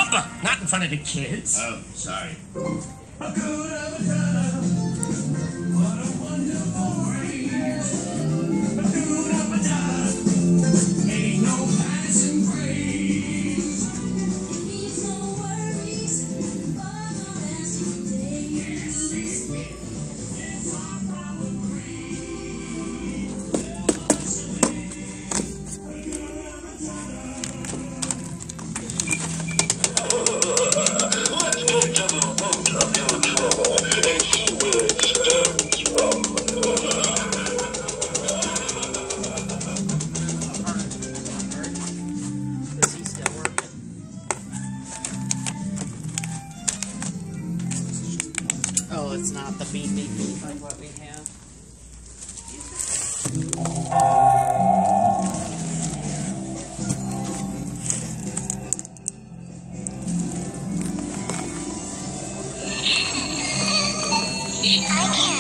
Papa, not in front of the kids. Oh, sorry. Oh, it's not the beep beep beep like what we have. I can't